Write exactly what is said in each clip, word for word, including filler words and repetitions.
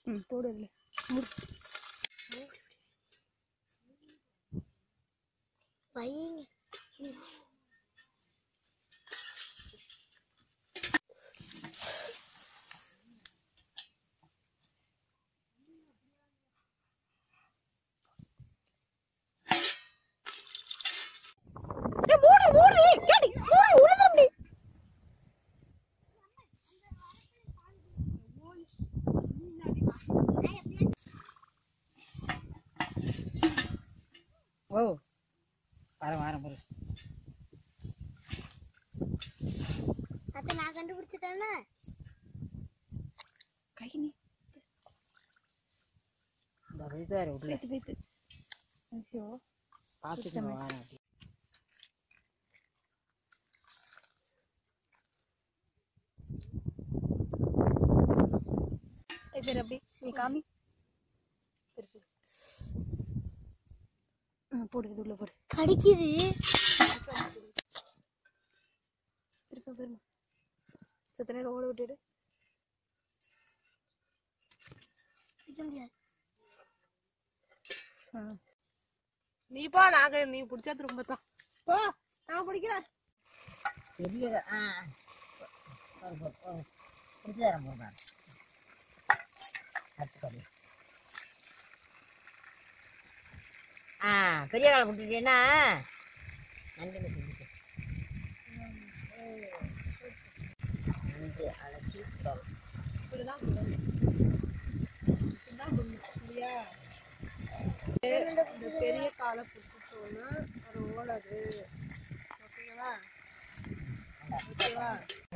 ம் போடு இல்லை வைங்க ஓ வாரம் வாரம் போடு அத்தை நான் கண்டுபிடிச்சிட்டேன்னா கை நீ இந்த வைத்தாரு உள்ள வைத்து ஐயோ பார்த்துட்டு வாரம் इधर अभी ये काम ही போடுது உள்ள போடு கடிக்குது திரும்ப திரும்ப சத்த நேரம் ஓட விட்டுடு முடியாது நீ பா நாங்க நீ பிடிச்சா திரும்ப தான் போ நான் பிடிக்கிறேன் பெரிய ஆ பிடிச்சி தரேன் போடுறேன் ஆ பெரிய காலை போட்டுட்டேன்னா நன்றி நன்றி அழைச்சி இந்த பெரிய காலை பிடிச்சிட்டோன்னா அது ஓடாது ஓகேவா ஓகேவா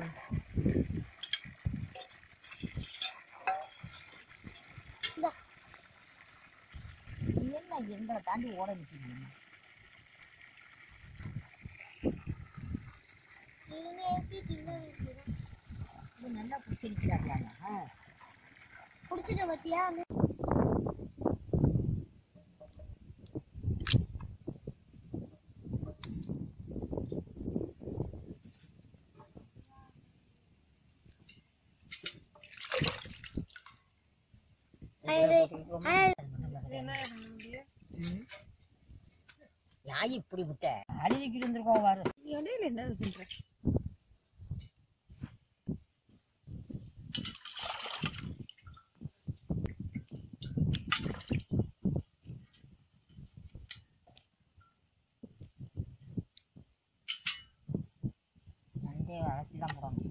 என்ன எங்களை தாண்டி ஓட வச்சுக்கீங்க நல்லா பிடிச்சிருக்கிறாங்க பிடிச்சிட்ட பத்தியா நாய் இப்படி விட்ட அழுதுக்கிட்டு இருந்திருக்கோம் வாரு இடையில என்ன இருக்குன்ற நன்றி அலசி தான் போடணும்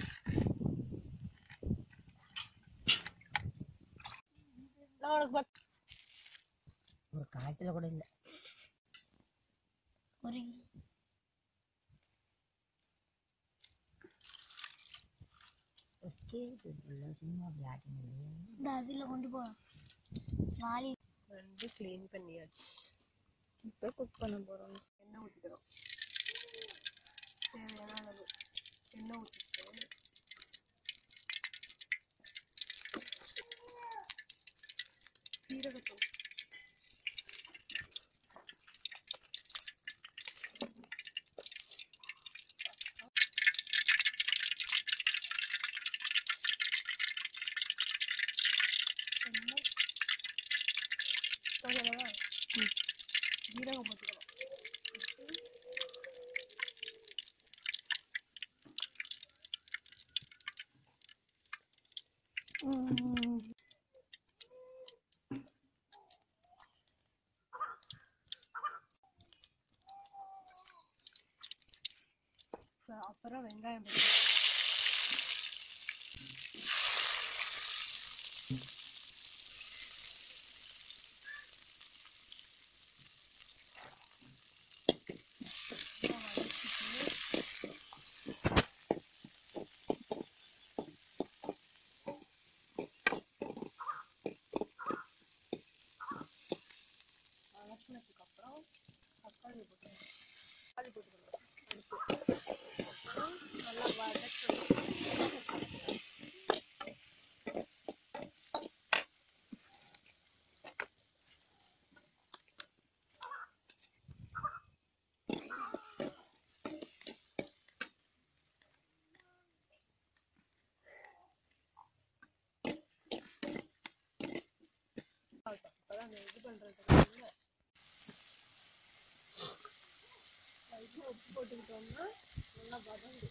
ஒரு காய்ச்சல கூட இல்லை ஒரு சும்மா விளையாட்டு இந்த அதுல கொண்டு போகலாம் வாலி வந்து க்ளீன் பண்ணியாச்சு இப்போ குக் பண்ண போகிறோம் எண்ணெய் ஊற்றிக்கிறோம் தேவையான அளவு எண்ணெய் ஊற்றிட்டு சீரகத்தூள் ஜீரகம் போட்டுக்கிறோம் அப்புறம் வெங்காயம் போட்டு வதக்கினதுக்கப்புறம் தக்காளி போட்டு தக்காளி போட்டுக்கணும் நல்லா அப்பதான் இது பண்றது உப்பு போட்டுக்கிட்டோம்னா நல்லா வதங்கும்.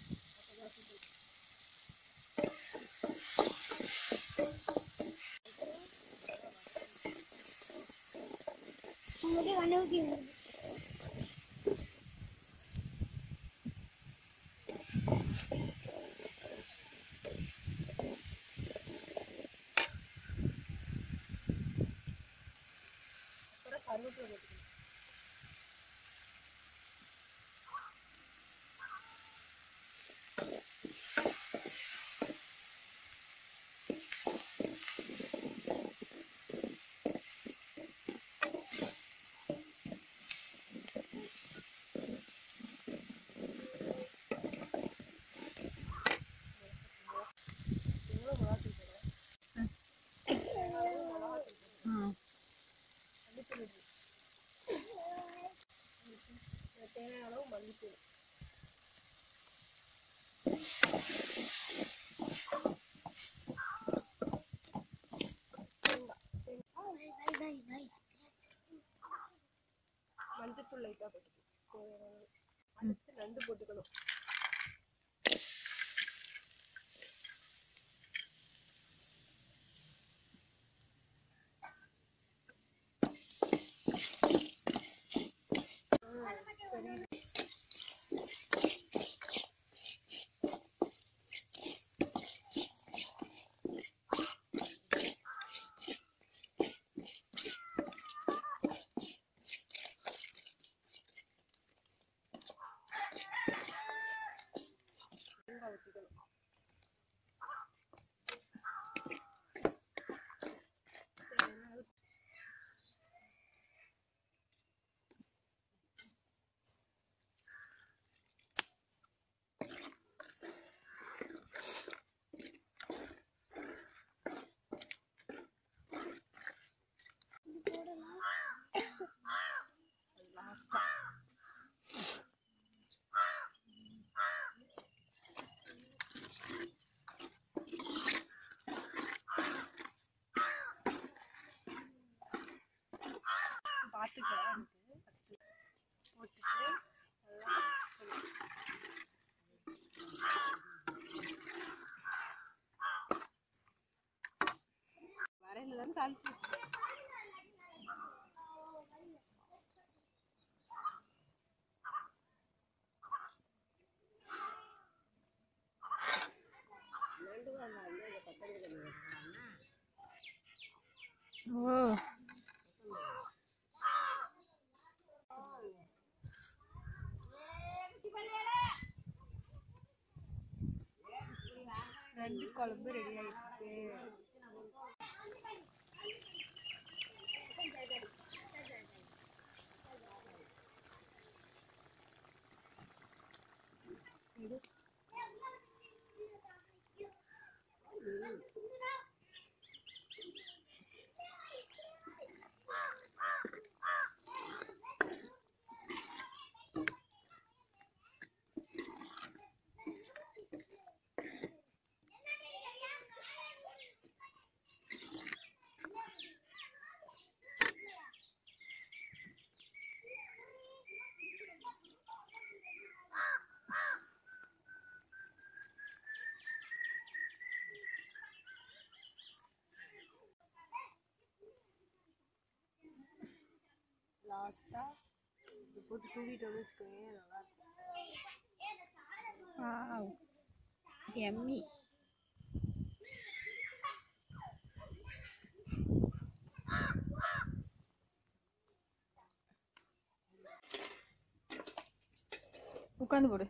கருவேப்பிலை போட்டுக்கணும். தேவையான அளவு மல்லித்தூள். மஞ்சத்தூள் லைட்டா போட்டுக்கணும். அடுத்து நண்டு போட்டுக்கணும். பார்த்துக்கலாம் போட்டுட்டு வரையில தான் தாளிச்சு ஓ நண்டு குழம்பு ரெடி ஆயிடுச்சு. லாஸ்டா போட்டு தூவிட்டோம்னு வச்சுக்கோங்க, நல்லா இருக்கும். எம்மி. உட்காந்து போடு.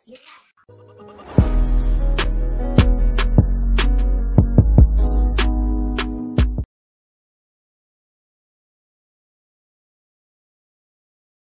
Yeah.